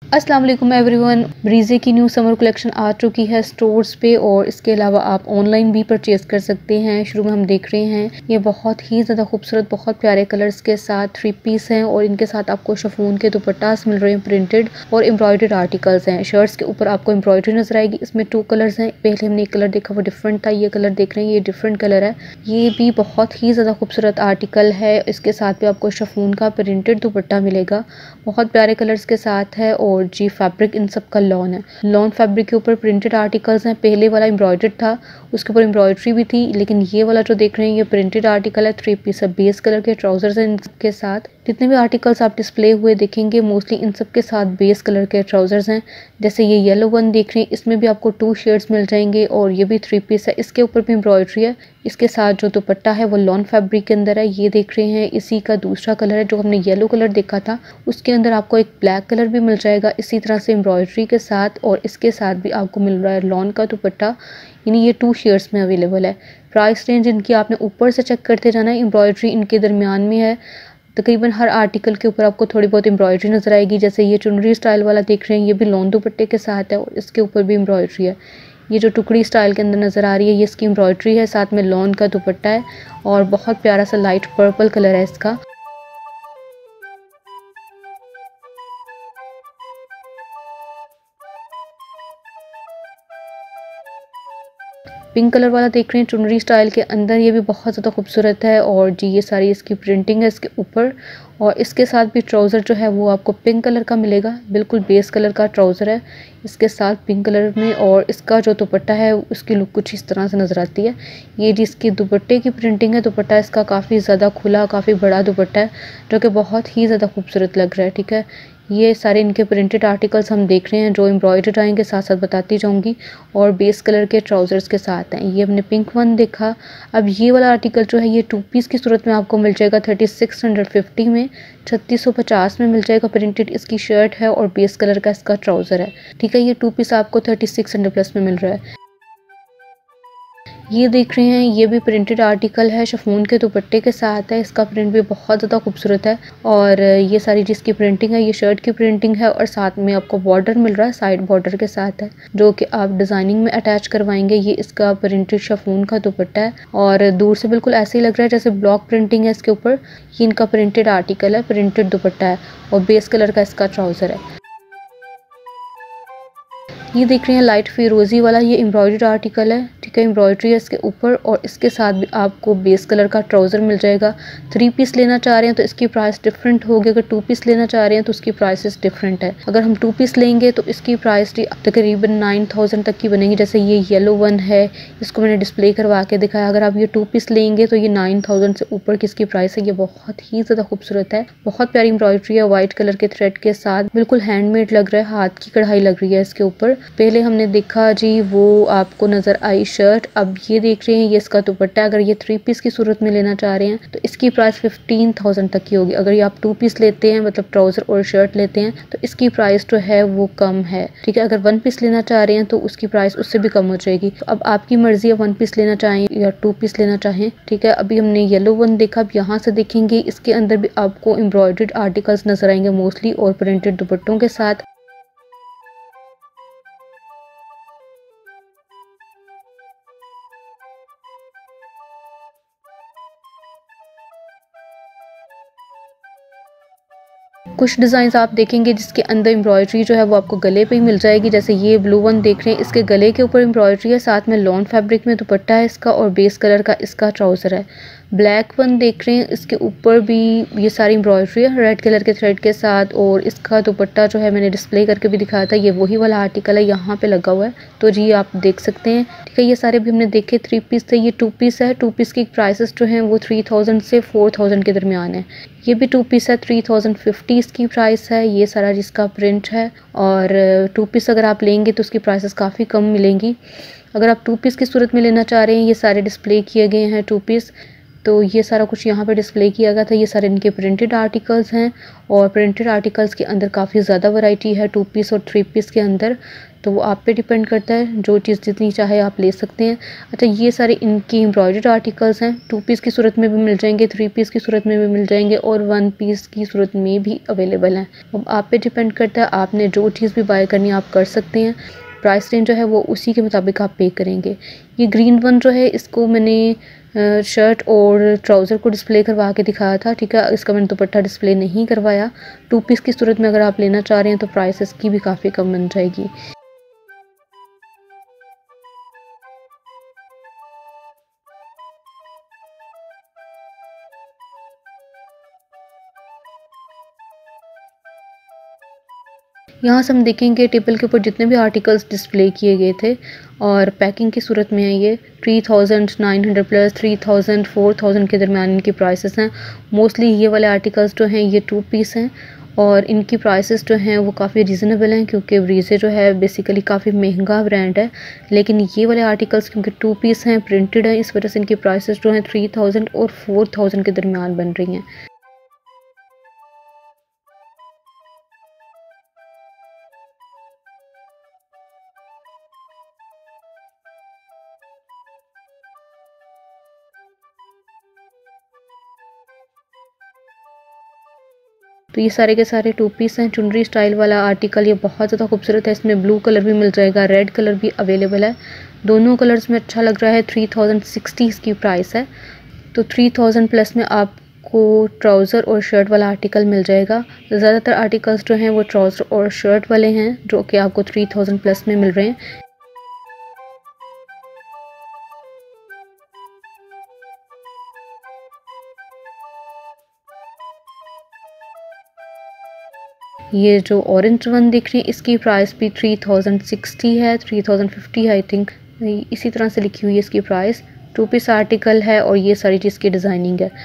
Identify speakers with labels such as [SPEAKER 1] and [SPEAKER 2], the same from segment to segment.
[SPEAKER 1] अस्सलाम वालेकुम एवरीवन। ब्रीजे की न्यू समर कलेक्शन आ चुकी है स्टोर्स पे और इसके अलावा आप ऑनलाइन भी परचेज कर सकते हैं। शुरू में हम देख रहे हैं ये बहुत ही ज़्यादा खूबसूरत, बहुत प्यारे कलर्स के साथ 3 पीस हैं और इनके साथ आपको शिफॉन के दुपट्टास मिल रहे हैं, प्रिंटेड और एम्ब्रॉयडर्ड आर्टिकल्स हैं। शर्ट्स के ऊपर आपको एम्ब्रॉयडरी नजर आएगी। इसमें 2 कलर्स हैं। पहले हमने एक कलर देखा वो डिफरेंट था, ये कलर देख रहे हैं ये डिफरेंट कलर है। ये भी बहुत ही ज़्यादा खूबसूरत आर्टिकल है। इसके साथ भी आपको शिफॉन का प्रिंटेड दुपट्टा मिलेगा, बहुत प्यारे कलर्स के साथ है। और जी फैब्रिक इन सब का लॉन है। लॉन फैब्रिक के ऊपर प्रिंटेड आर्टिकल्स हैं। पहले वाला एम्ब्रॉयडर्ड था, उसके ऊपर एम्ब्रॉयडरी भी थी, लेकिन ये वाला जो देख रहे हैं ये प्रिंटेड आर्टिकल है। 3 पीस है, बेस कलर के ट्राउजर्स हैं इनके साथ। जितने भी आर्टिकल्स आप डिस्प्ले हुए देखेंगे मोस्टली इन सब के साथ बेस कलर के ट्राउजर्स हैं। जैसे ये येलो वन देख रहे हैं, इसमें भी आपको 2 शेड्स मिल जाएंगे और ये भी 3 पीस है। इसके ऊपर भी एम्ब्रॉयडरी है। इसके साथ जो दुपट्टा है वो लॉन फैब्रिक के अंदर है। ये देख रहे हैं इसी का दूसरा कलर है। जो हमने येलो कलर देखा था उसके अंदर आपको एक ब्लैक कलर भी मिल जाएगा इसी तरह से एम्ब्रॉयडरी के साथ, और इसके साथ भी आपको मिल रहा है लॉन का दुपट्टा। यानी ये 2 शेड्स में अवेलेबल है। प्राइस रेंज इनकी आपने ऊपर से चेक करते जाना है। एम्ब्रॉयडरी इनके दरमियान में है। तकरीबन हर आर्टिकल के ऊपर आपको थोड़ी बहुत एम्ब्रॉयडरी नजर आएगी। जैसे ये चुनरी स्टाइल वाला देख रहे हैं, ये भी लॉन दुपट्टे के साथ है और इसके ऊपर भी एम्ब्रॉयडरी है। ये जो टुकड़ी स्टाइल के अंदर नज़र आ रही है ये इसकी एम्ब्रॉयडरी है, साथ में लॉन का दुपट्टा है और बहुत प्यारा सा लाइट पर्पल कलर है इसका। पिंक कलर वाला देख रहे हैं चुनरी स्टाइल के अंदर, ये भी बहुत ज़्यादा खूबसूरत है। और जी ये सारी इसकी प्रिंटिंग है इसके ऊपर, और इसके साथ भी ट्राउज़र जो है वो आपको पिंक कलर का मिलेगा, बिल्कुल बेस कलर का ट्राउज़र है इसके साथ पिंक कलर में। और इसका जो दुपट्टा है उसकी लुक कुछ इस तरह से नज़र आती है। ये जिसकी दुपट्टे की प्रिंटिंग है, दुपट्टा इसका काफ़ी ज़्यादा खुला, काफ़ी बड़ा दुपट्टा है जो कि बहुत ही ज़्यादा खूबसूरत लग रहा है। ठीक है, ये सारे इनके प्रिंटेड आर्टिकल्स हम देख रहे हैं जो एम्ब्रॉयडर्ड आएंगे, साथ साथ बताती जाऊंगी। और बेस कलर के ट्राउजर्स के साथ हैं। ये हमने पिंक वन देखा। अब ये वाला आर्टिकल जो है ये 2 पीस की सूरत में आपको मिल जाएगा 3650 में, 3650 में मिल जाएगा। प्रिंटेड इसकी शर्ट है और बेस कलर का इसका ट्राउजर है। ठीक है, ये 2 पीस आपको 3600 प्लस में मिल रहा है। ये देख रहे हैं ये भी प्रिंटेड आर्टिकल है, शिफॉन के दुपट्टे के साथ है। इसका प्रिंट भी बहुत ज़्यादा खूबसूरत है। और ये सारी जिसकी प्रिंटिंग है ये शर्ट की प्रिंटिंग है और साथ में आपको बॉर्डर मिल रहा है, साइड बॉर्डर के साथ है जो कि आप डिज़ाइनिंग में अटैच करवाएंगे। ये इसका प्रिंटेड शिफॉन का दुपट्टा है और दूर से बिल्कुल ऐसे ही लग रहा है जैसे ब्लॉक प्रिंटिंग है इसके ऊपर। ये इनका प्रिंटेड आर्टिकल है, प्रिंटेड दुपट्टा है और बेस कलर का इसका ट्राउज़र है। ये देख रहे हैं लाइट फिरोजी वाला, ये एम्ब्रॉयडर्ड आर्टिकल है। ठीक है, एम्ब्रॉयडरी है इसके ऊपर और इसके साथ भी आपको बेस कलर का ट्राउज़र मिल जाएगा। 3 पीस लेना चाह रहे हैं तो इसकी प्राइस डिफरेंट होगी, अगर 2 पीस लेना चाह रहे हैं तो उसकी प्राइसेस डिफरेंट है। अगर हम 2 पीस लेंगे तो इसकी प्राइस तकरीबन 9000 तक की बनेगी। जैसे ये येलो वन है, इसको मैंने डिस्प्ले करवा के दिखाया। अगर आप ये 2 पीस लेंगे तो ये 9000 से ऊपर की इसकी प्राइस है। ये बहुत ही ज़्यादा खूबसूरत है, बहुत प्यारी एम्ब्रॉयडरी है वाइट कलर के थ्रेड के साथ, बिल्कुल हैंडमेड लग रहा है, हाथ की कढ़ाई लग रही है इसके ऊपर। पहले हमने देखा जी वो आपको नज़र आई शर्ट। अब ये देख रहे हैं ये इसका दुपट्टा। अगर ये 3 पीस की सूरत में लेना चाह रहे हैं तो इसकी प्राइस 15000 तक की होगी। अगर ये आप 2 पीस लेते हैं मतलब ट्राउज़र और शर्ट लेते हैं तो इसकी प्राइस जो है वो कम है। ठीक है, अगर 1 पीस लेना चाह रहे हैं तो उसकी प्राइस उससे भी कम हो जाएगी। तो अब आपकी मर्जी है 1 पीस लेना चाहें या 2 पीस लेना चाहें। ठीक है, अभी हमने येलो वन देखा। अब यहाँ से देखेंगे इसके अंदर भी आपको एम्ब्रॉयडर्ड आर्टिकल्स नजर आएंगे मोस्टली और प्रिंटेड दुपट्टों के साथ। कुछ डिज़ाइन आप देखेंगे जिसके अंदर एम्ब्रॉयडरी जो है वो आपको गले पे ही मिल जाएगी। जैसे ये ब्लू वन देख रहे हैं, इसके गले के ऊपर एम्ब्रॉयडरी है, साथ में लॉन फैब्रिक में दुपट्टा है इसका और बेस कलर का इसका ट्राउज़र है। ब्लैक वन देख रहे हैं, इसके ऊपर भी ये सारी एम्ब्रॉयडरी है रेड कलर के थ्रेड के साथ और इसका दुपट्टा जो है मैंने डिस्प्ले करके भी दिखाया था, ये वही वाला आर्टिकल है यहाँ पे लगा हुआ है, तो जी आप देख सकते हैं। ठीक है, ये सारे भी हमने देखे 3 पीस थे, ये 2 पीस है। 2 पीस की प्राइसेस जो हैं वो 3000 से 4000 के दरमियान है। ये भी 2 पीस है, 3050 इसकी प्राइस है। ये सारा जिसका प्रिंट है और 2 पीस अगर आप लेंगे तो उसकी प्राइसेस काफ़ी कम मिलेंगी। अगर आप 2 पीस की सूरत में लेना चाह रहे हैं, ये सारे डिस्प्ले किए गए हैं 2 पीस, तो ये सारा कुछ यहाँ पे डिस्प्ले किया गया था। ये सारे इनके प्रिंटेड आर्टिकल्स हैं और प्रिंटेड आर्टिकल्स के अंदर काफ़ी ज़्यादा वैरायटी है 2 पीस और 3 पीस के अंदर। तो वो आप पे डिपेंड करता है, जो चीज़ जितनी चाहे आप ले सकते हैं। अच्छा, ये सारे इनकी एम्ब्रॉयडर्ड आर्टिकल्स हैं, 2 पीस की सूरत में भी मिल जाएंगे, 3 पीस की सूरत में भी मिल जाएंगे और 1 पीस की सूरत में भी अवेलेबल हैं। अब आप पे डिपेंड करता है, आपने जो चीज़ भी बाय करनी है आप कर सकते हैं। प्राइस रेंज जो है वो उसी के मुताबिक आप पे करेंगे। ये ग्रीन वन जो है इसको मैंने शर्ट और ट्राउज़र को डिस्प्ले करवा के दिखाया था, ठीक है। इसका मैंने दुपट्टा डिस्प्ले नहीं करवाया। 2 पीस की सूरत में अगर आप लेना चाह रहे हैं तो प्राइस इसकी भी काफ़ी कम बन जाएगी। यहाँ से हम देखेंगे टेबल के ऊपर जितने भी आर्टिकल्स डिस्प्ले किए गए थे और पैकिंग की सूरत में है। ये 3900 प्लस 3000 4000 के दरमियान इनकी प्राइसेस हैं। मोस्टली ये वाले आर्टिकल्स जो हैं ये 2 पीस हैं और इनकी प्राइसेस जो हैं वो काफ़ी रीज़नेबल हैं, क्योंकि ब्रीजे जो है बेसिकली काफ़ी महंगा ब्रांड है। लेकिन ये वाले आर्टिकल्स क्योंकि 2 पीस हैं, प्रिंटेड हैं, इस वजह से इनकी प्राइसेस जो हैं 3000 और 4000 के दरमियान बन रही हैं। तो ये सारे के सारे 2 पीस हैं, चुनरी स्टाइल वाला आर्टिकल। ये बहुत ज़्यादा खूबसूरत है, इसमें ब्लू कलर भी मिल जाएगा, रेड कलर भी अवेलेबल है। दोनों कलर्स में अच्छा लग रहा है। 3060 इसकी प्राइस है। तो 3000 प्लस में आपको ट्राउज़र और शर्ट वाला आर्टिकल मिल जाएगा। ज़्यादातर आर्टिकल्स जो हैं वो ट्राउज़र और शर्ट वाले हैं, जो कि आपको 3000 प्लस में मिल रहे हैं। ये जो ऑरेंज वन दिख रही है इसकी प्राइस भी 3060 है, 3050 है आई थिंक, इसी तरह से लिखी हुई है इसकी प्राइस। 2 पीस आर्टिकल है और ये सारी चीज़ की डिज़ाइनिंग है।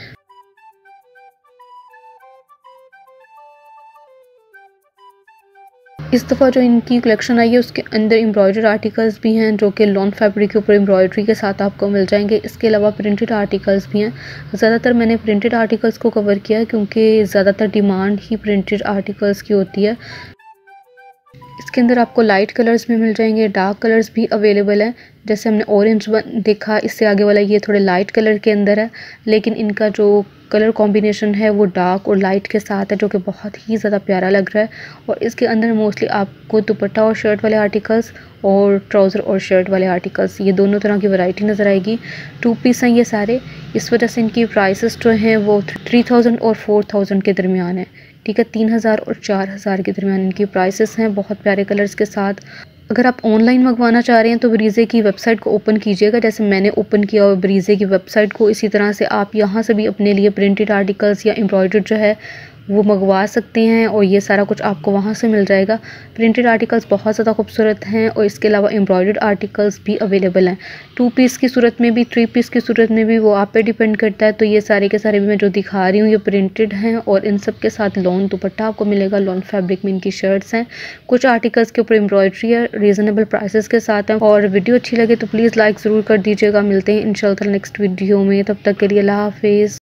[SPEAKER 1] इस दफ़ा जो इनकी कलेक्शन आई है उसके अंदर एम्ब्रॉयडर्ड आर्टिकल्स भी हैं, जो कि लॉन फैब्रिक के ऊपर एम्ब्रॉयडरी के साथ आपको मिल जाएंगे। इसके अलावा प्रिंटेड आर्टिकल्स भी हैं। ज़्यादातर मैंने प्रिंटेड आर्टिकल्स को कवर किया क्योंकि ज़्यादातर डिमांड ही प्रिंटेड आर्टिकल्स की होती है। इसके अंदर आपको लाइट कलर्स भी मिल जाएंगे, डार्क कलर्स भी अवेलेबल हैं। जैसे हमने ऑरेंज देखा, इससे आगे वाला ये थोड़े लाइट कलर के अंदर है, लेकिन इनका जो कलर कॉम्बिनेशन है वो डार्क और लाइट के साथ है, जो कि बहुत ही ज़्यादा प्यारा लग रहा है। और इसके अंदर मोस्टली आपको दुपट्टा और शर्ट वाले आर्टिकल्स और ट्राउज़र और शर्ट वाले आर्टिकल्स, ये दोनों तरह की वैरायटी नज़र आएगी। 2 पीस हैं ये सारे, इस वजह से इनकी प्राइसेस जो हैं वो 3000 और 4000 के दरमियान है, ठीक है। 3000 और 4000 के दरमियान इनकी प्राइसेस हैं, बहुत प्यारे कलर्स के साथ। अगर आप ऑनलाइन मंगवाना चाह रहे हैं तो ब्रीजे की वेबसाइट को ओपन कीजिएगा, जैसे मैंने ओपन किया और ब्रीजे की वेबसाइट को। इसी तरह से आप यहाँ से भी अपने लिए प्रिंटेड आर्टिकल्स या एम्ब्रॉयडर्ड जो है वो मंगवा सकते हैं और ये सारा कुछ आपको वहाँ से मिल जाएगा। प्रिंटेड आर्टिकल्स बहुत ज़्यादा खूबसूरत हैं और इसके अलावा एम्ब्रॉयडर्ड आर्टिकल्स भी अवेलेबल हैं, 2 पीस की सूरत में भी, 3 पीस की सूरत में भी, वो आप पे डिपेंड करता है। तो ये सारे के सारे भी मैं जो दिखा रही हूँ ये प्रिंटेड हैं और इन सब के साथ लॉन दुपट्टा आपको मिलेगा, लॉन फैब्रिक में इनकी शर्ट्स हैं। कुछ आर्टिकल्स के ऊपर एम्ब्रॉयडरी है, रीज़नेबल प्राइसेस के साथ है। और वीडियो अच्छी लगे तो प्लीज़ लाइक ज़रूर कर दीजिएगा। मिलते हैं इंशाल्लाह नेक्स्ट वीडियो में, तब तक के लिए अल्लाह हाफिज़।